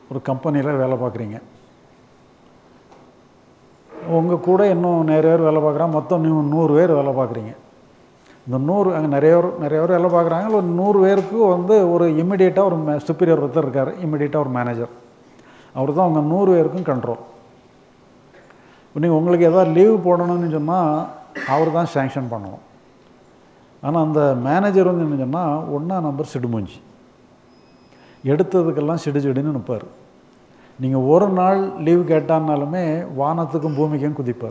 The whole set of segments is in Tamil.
ஒரு கம்பெனியில் வேலை பார்க்குறீங்க. உங்கள் கூட இன்னும் நிறைய பேர் வேலை பார்க்குறாங்க. மொத்தம் 100 பேர் வேலை பார்க்குறீங்க. இந்த 100 அங்கே நிறைய பேர் வேலை பார்க்குறாங்க. ஒரு 100 பேருக்கு வந்து ஒரு இம்மிடியேட்டாக ஒரு சுப்பீரியர் ஒருத்தர் இருக்கார், இம்மிடியேட்டாக ஒரு மேனேஜர். அவர் தான் அவங்க 100 பேருக்கும் கண்ட்ரோல். இப்போ நீங்கள் உங்களுக்கு எதாவது லீவு போடணும்னு சொன்னால் அவர் தான் சேங்ஷன் பண்ணணும். ஆனால் அந்த மேனேஜர் வந்து என்ன சொன்னால் 1ஆம் நம்பர் சிடுமூஞ்சி, எடுத்ததுக்கெல்லாம் சிடுன்னு நிற்பார். நீங்கள் ஒரு நாள் லீவு கேட்டான்னாலுமே வானத்துக்கும் பூமிக்கும் குதிப்பார்.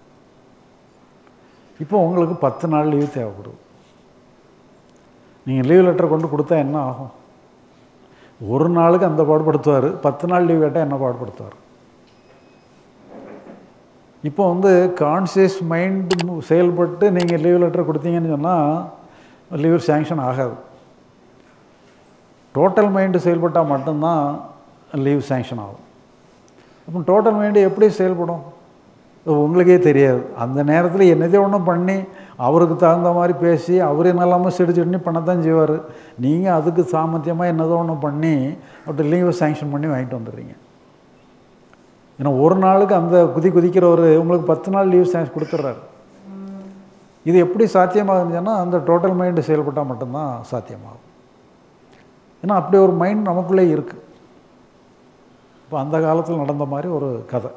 இப்போ உங்களுக்கு 10 நாள் லீவு தேவைப்படுது. நீங்கள் லீவ் லெட்டர் கொண்டு கொடுத்தா என்ன ஆகும்? ஒரு நாளுக்கு அந்த பாடுபடுத்துவார், 10 நாள் லீவ் கேட்டால் என்ன பாடுபடுத்துவார்? இப்போ வந்து கான்சியஸ் மைண்டு செயல்பட்டு நீங்கள் லீவ் லெட்டர் கொடுத்தீங்கன்னு சொன்னால் லீவ் சேங்ஷன் ஆகாது. டோட்டல் மைண்டு செயல்பட்டால் மட்டும்தான் லீவ் சேங்ஷன் ஆகும். அப்போ டோட்டல் மைண்டு எப்படி செயல்படும் உங்களுக்கே தெரியாது. அந்த நேரத்தில் என்னதே ஒன்றும் பண்ணி அவருக்கு தகுந்த மாதிரி பேசி அவர் என்னெல்லாமல் சிடிச்சிடனி பண்ணத்தான் செய்வார். நீங்கள் அதுக்கு சாமர்த்தியமாக என்னதோ ஒன்று பண்ணி அவர்கிட்ட லீவை சேங்ஷன் பண்ணி வாங்கிட்டு வந்துடுறீங்க. ஏன்னா ஒரு நாளுக்கு அந்த குதிக்கிறவர் உங்களுக்கு 10 நாள் லீவ் சேங்ஷன் கொடுத்துட்றாரு. இது எப்படி சாத்தியமாகுதுன்னா அந்த டோட்டல் மைண்டு செயல்பட்டால் மட்டும்தான் சாத்தியமாகும். ஏன்னா அப்படி ஒரு மைண்ட் நமக்குள்ளே இருக்குது. இப்போ அந்த காலத்தில் நடந்த மாதிரி ஒரு கதை.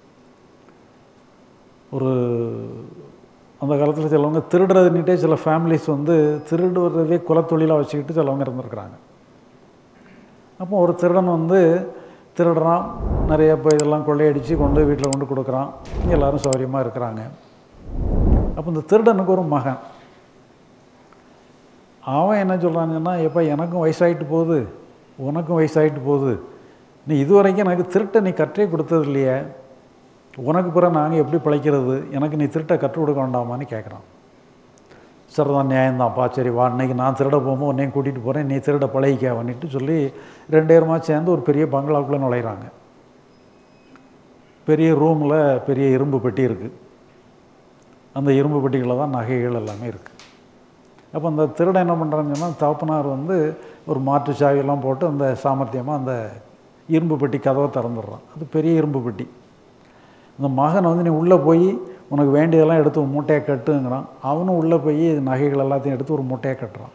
அந்த காலத்தில் சிலவங்க திருடுறதுன்னுட்டே சில ஃபேமிலிஸ் வந்து திருடுறதே குலத்தொழிலாக வச்சுக்கிட்டு சிலவங்க இருந்திருக்கிறாங்க. அப்போ ஒரு திருடன் வந்து திருடுறான், நிறைய இப்போ இதெல்லாம் கொள்ளையடித்து கொண்டு வீட்டில் கொண்டு கொடுக்குறான், எல்லோரும் சௌகரியமாக இருக்கிறாங்க. அப்போ இந்த திருடனுக்கு ஒரு மகன், அவன் என்ன சொல்கிறாங்கன்னா, எப்போ எனக்கும் வயசாகிட்டு போகுது, உனக்கும் வயசாகிட்டு போகுது, நீ இதுவரைக்கும் எனக்கு திருட்டை நீ கற்றே கொடுத்தது இல்லையே, உனக்கு பிறகு நாங்கள் எப்படி பிழைக்கிறது, எனக்கு நீ திருட்டை கற்றுக் கொடுக்க வேண்டாமான்னு கேட்குறான். சரிதான், நியாயம்தான்ப்பா, சரி வா, இன்றைக்கி நான் திருட போகும்போது உன்னையும் கூட்டிகிட்டு போகிறேன், நீ திருட பழகிக்கவன்னிட்டு சொல்லி 2 பேருமா சேர்ந்து ஒரு பெரிய பங்களாவுக்குள்ளே நுழையிறாங்க. பெரிய ரூமில் பெரிய இரும்பு பெட்டி இருக்குது. அந்த இரும்பு பெட்டிகளில் தான் நகைகள் எல்லாமே இருக்குது. அப்போ அந்த திருடன் என்ன பண்ணுறான்னு சொன்னால், தகப்பனார் வந்து ஒரு மாற்று சாவியெல்லாம் போட்டு அந்த சாமர்த்தியமாக அந்த இரும்பு பெட்டி கதவை திறந்துடுறான். அது பெரிய இரும்பு பெட்டி. அந்த மகன் வந்து நீ உள்ளே போய் உனக்கு வேண்டியதெல்லாம் எடுத்து ஒரு மூட்டையை கட்டுங்கிறான். அவனும் உள்ளே போய் நகைகள் எல்லாத்தையும் எடுத்து ஒரு மூட்டையை கட்டுறான்.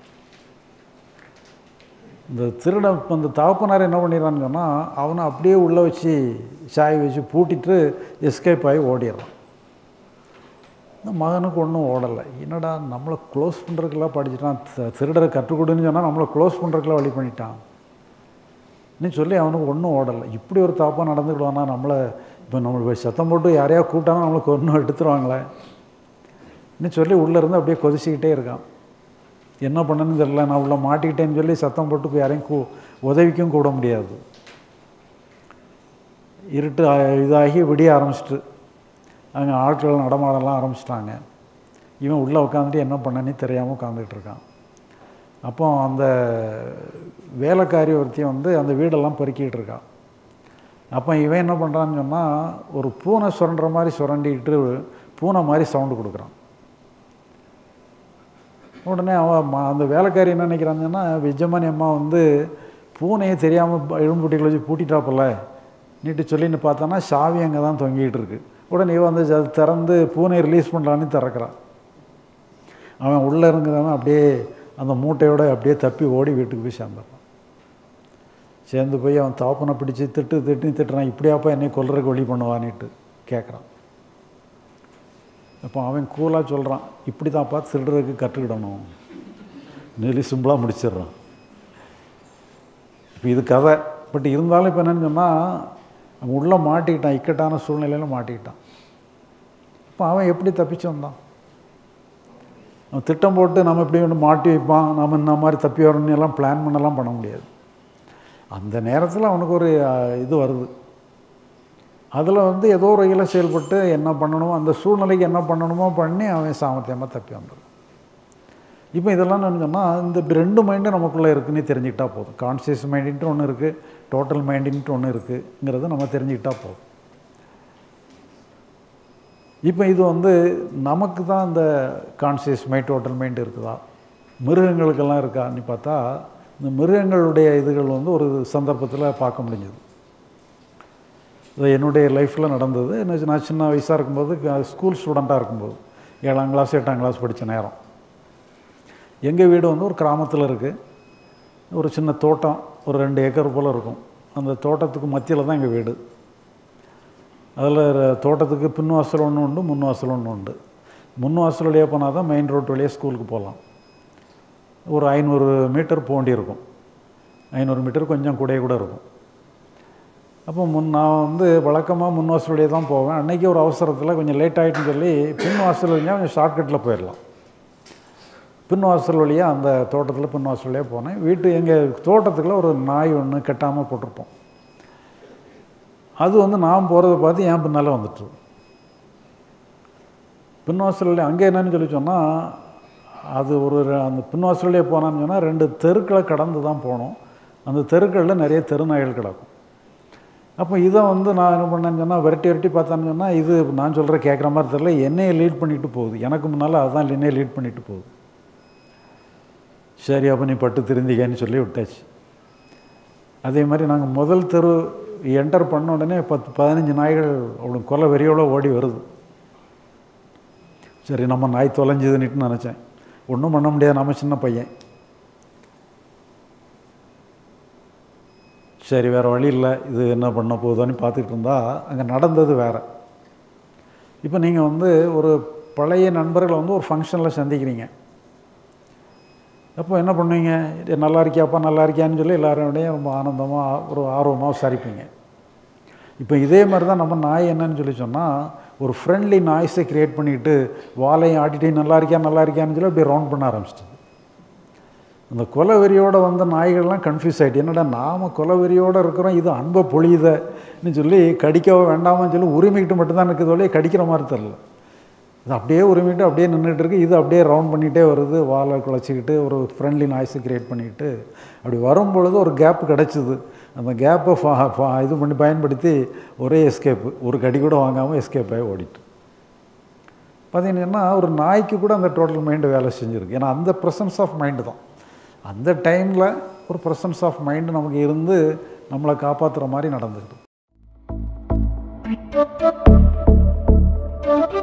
இந்த திருடன் அந்த தகப்பனார் என்ன பண்ணிடுறான்னு சொன்னால், அவனை அப்படியே உள்ளே வச்சு சாய் வச்சு பூட்டிட்டு எஸ்கேப் ஆகி ஓடிடுறான். இந்த மகனுக்கு ஒன்றும் ஓடலை. என்னடா நம்மளை க்ளோஸ் பண்ணுறதுக்கெல்லாம் படிச்சுட்டான், திருடரை கற்றுக் கொடுன்னு சொன்னால் நம்மளை க்ளோஸ் பண்ணுறதுக்கெல்லாம் வழி பண்ணிட்டான் நீ சொல்லி அவனுக்கு ஒன்றும் ஓடலை. இப்படி ஒரு தப்பாக நடந்துக்கிடுவானா, நம்மளை இப்போ நம்மளுக்கு சத்தம் போட்டு யாரையா கூட்டானா நம்மளுக்கு ஒன்றும் எடுத்துருவாங்களே இன்னும் சொல்லி உள்ளேருந்து அப்படியே கொதிச்சிக்கிட்டே இருக்கான். என்ன பண்ணணும்னு தெரியல, நான் உள்ள மாட்டிக்கிட்டேன்னு சொல்லி சத்தம் போட்டு யாரையும் உதவிக்கும் கூட முடியாது. இருட்டு இதாகி விடிய ஆரம்பிச்சிட்டு அங்கே ஆட்கள் நடமாடலாம் ஆரம்பிச்சிட்டாங்க. இவன் உள்ளே உட்காந்துட்டு என்ன பண்ணனே தெரியாமல் உட்காந்துக்கிட்டு இருக்கான். அப்போ அந்த வேலைக்காரி ஒருத்தையும் வந்து அந்த வீடெல்லாம் பெருக்கிட்டு இருக்கான். அப்போ இவன் என்ன பண்ணுறான்னு சொன்னால், ஒரு பூனை சுரண்டுற மாதிரி சுரண்டிக்கிட்டு பூனை மாதிரி சவுண்டு கொடுக்குறான். உடனே அவன் அந்த வேலைக்காரி என்ன நினைக்கிறான்னு சொன்னால், விஜயமணி அம்மா வந்து பூனையை தெரியாமல் எழும்புட்டிகளை வச்சு பூட்டிட்டாப்பில்ல நீட்டு சொல்லின்னு பார்த்தான்னா சாவி அங்கே தான் தொங்கிக்கிட்டு இருக்கு. உடனே இவன் வந்து அது திறந்து பூனையை ரிலீஸ் பண்ணலான்னு திறக்கிறான். அவன் உள்ளே இருந்தவன் அப்படியே அந்த மூட்டையோடு அப்படியே தப்பி ஓடி வீட்டுக்கு போய் சேர்ந்துடுறான். சேர்ந்து போய் அவன் தாப்பனை பிடிச்சி திட்டுறான், இப்படியாப்பா என்னை கொல்றதுக்கு வழி பண்ணுவான்னுட்டு கேட்குறான். அப்போ அவன் கூலாக சொல்கிறான், இப்படி தான்ப்பா திருடுறதுக்கு கற்றுக்கிடணும் நெல்லி சிம்பிளாக முடிச்சிடுறான். இப்போ இது கதை. பட் இருந்தாலும் இப்போ என்னென்னு சொன்னால், அவன் உள்ளே மாட்டிக்கிட்டான், இக்கட்டான சூழ்நிலையில் மாட்டிக்கிட்டான். இப்போ அவன் எப்படி தப்பிச்சு வந்தான்? அவன் திட்டம் போட்டு நம்ம இப்படி ஒன்று மாட்டி வைப்பான், நம்ம இந்த மாதிரி தப்பி வரணும்னு எல்லாம் பிளான் பண்ணலாம் பண்ண முடியாது. அந்த நேரத்தில் அவனுக்கு ஒரு இது வருது. அதில் வந்து ஏதோ ஒரு வகையில் செயல்பட்டு என்ன பண்ணணுமோ அந்த சூழ்நிலைக்கு என்ன பண்ணணுமோ பண்ணி அவன் சாமர்த்தியமாக தப்பி வந்துடும். இப்போ இதெல்லாம் என்ன சொன்னால், இந்த 2 மைண்டும் நமக்குள்ளே இருக்குன்னு தெரிஞ்சுக்கிட்டா போதும். கான்சியஸ் மைண்டுன்ட்டு ஒன்று இருக்குது, டோட்டல் மைண்டுன்ட்டு ஒன்று இருக்குங்கிறத நம்ம தெரிஞ்சுக்கிட்டா போதும். இப்போ இது வந்து நமக்கு தான் இந்த கான்சியஸ் மைண்ட் டோட்டல் மைண்ட் இருக்குதா, மிருகங்களுக்கெல்லாம் இருக்கான்னு பார்த்தா, இந்த மிருகங்களுடைய இதுகள் வந்து ஒரு சந்தர்ப்பத்தில் பார்க்க முடிஞ்சது. இது என்னுடைய லைஃப்பில் நடந்தது. நான் சின்ன வயசாக இருக்கும்போது ஸ்கூல் ஸ்டூடெண்ட்டாக இருக்கும்போது 7ஆம் கிளாஸ் 8ஆம் கிளாஸ் படித்த நேரம். எங்கள் வீடு வந்து ஒரு கிராமத்தில் இருக்குது. ஒரு சின்ன தோட்டம், ஒரு 2 ஏக்கர் போல் இருக்கும். அந்த தோட்டத்துக்கு மத்தியில் தான் எங்கள் வீடு. அதில் தோட்டத்துக்கு பின்வாசல் ஒன்று உண்டு, முன்வாசல் ஒன்று உண்டு. முன்வாசல் வழியாக போனால் தான் மெயின் ரோட் வழியாக ஸ்கூலுக்கு போகலாம். ஒரு 500 மீட்டர் போண்டி இருக்கும். 500 மீட்டர் கொஞ்சம் கூட இருக்கும். அப்போ நான் வந்து வழக்கமாக முன்வாசல் வழியாக தான் போவேன். அன்றைக்கி ஒரு அவசரத்தில் கொஞ்சம் லேட் ஆகிட்டுன்னு சொல்லி பின்வாசல் வழியாக கொஞ்சம் ஷார்ட்கட்டில் போயிடலாம். பின்வாசல் வழியாக அந்த தோட்டத்தில் பின்வாசல் வழியாக போனேன். எங்கள் தோட்டத்துக்குள்ள ஒரு நாய் ஒன்று கட்டாமல் போட்டிருப்போம். அது வந்து நான் போகிறத பார்த்து என் பின்னால் வந்துட்டு பின்வாசல் வழியாக அங்கே என்னன்னு சொல்லி சொன்னால், அது அந்த பின்வாசல் வழியாக போனான்னு சொன்னால் 2 தெருக்களை கடந்து தான் போனோம். அந்த தெருக்களில் நிறைய தெருநாய்கள் கிடக்கும். அப்போ இதை வந்து நான் என்ன பண்ணேன்னு சொன்னால், விரட்டி பார்த்தான்னு சொன்னால், இது நான் சொல்கிற கேட்குற மாதிரி தெரியல, என்னையை லீட் பண்ணிட்டு போகுது. எனக்கு முன்னால் அதுதான் என்னையை லீட் பண்ணிட்டு போகுது. சரி, அப்போ நீ பட்டு திருந்திக்கன்னு சொல்லி விட்டாச்சு. அதே மாதிரி நாங்கள் முதல் தெரு என்டர் பண்ண உடனே 10-15 நாய்கள் அவ்வளோ கொலை வெறியோடு ஓடி வருது. சரி, நம்ம நாய் தொலைஞ்சுதுன்னுட்டு நினச்சேன். ஒன்றும் பண்ண முடியாது, நம்ம சின்ன பையன். சரி, வேறு வழி இல்லை, இது என்ன பண்ண போகுதோன்னு பார்த்துக்கிட்டு இருந்தால் அங்கே நடந்தது வேறு. இப்போ நீங்கள் வந்து ஒரு பழைய நண்பர்களை வந்து ஒரு ஃபங்க்ஷனில் சந்திக்கிறீங்க. அப்போ என்ன பண்ணுவீங்க? நல்லா இருக்கியாப்பா, நல்லா இருக்கியான்னு சொல்லி எல்லாரோடையும் ரொம்ப ஆனந்தமாக ஒரு ஆர்வமாக விசாரிப்பீங்க. இப்போ இதே மாதிரி தான் நம்ம நாய் என்னன்னு சொல்லி சொன்னால், ஒரு ஃப்ரெண்ட்லி நாய்ஸை க்ரியேட் பண்ணிவிட்டு வாலையும் ஆட்டிகிட்டே நல்லா இருக்கியான்னு சொல்லி அப்படியே ரவுண்ட் பண்ண ஆரம்பிச்சிட்டு, அந்த கொலவெறியோடு வந்த நாய்கள்லாம் கன்ஃபியூஸ் ஆகிட்டு, என்னடா நாம் கொலவெறியோடு இருக்கிறோம், இது அன்பை பொழியுதுன்னு சொல்லி கடிக்கவோ வேண்டாமான்னு சொல்லி உரிமைக்கிட்டு மட்டும்தான் இருக்குது வழியே கடிக்கிற மாதிரி தெரில. இது அப்படியே உரிமிட்டு அப்படியே நின்றுட்டு இருக்குது. இது அப்படியே ரவுண்ட் பண்ணிகிட்டே வருது, வாலை குழச்சிக்கிட்டு ஒரு ஃப்ரெண்ட்லி நாய்ஸை க்ரியேட் பண்ணிக்கிட்டு. அப்படி வரும்பொழுது ஒரு கேப்பு கிடச்சிது. அந்த கேப்பை இது பண்ணி பயன்படுத்தி ஒரே எஸ்கேப்பு, ஒரு கடி கூட வாங்காமல் எஸ்கேப் ஆகி ஓடிட்டு. பார்த்தீங்கன்னா ஒரு நாய்க்கு கூட அந்த டோட்டல் மைண்டு வேலை செஞ்சுருக்கு. ஏன்னா அந்த ப்ரெசன்ஸ் ஆஃப் மைண்டு தான் அந்த டைமில் ஒரு ப்ரெசன்ஸ் ஆஃப் மைண்டு நமக்கு இருந்து நம்மளை காப்பாற்றுற மாதிரி நடந்துக்கிட்டு.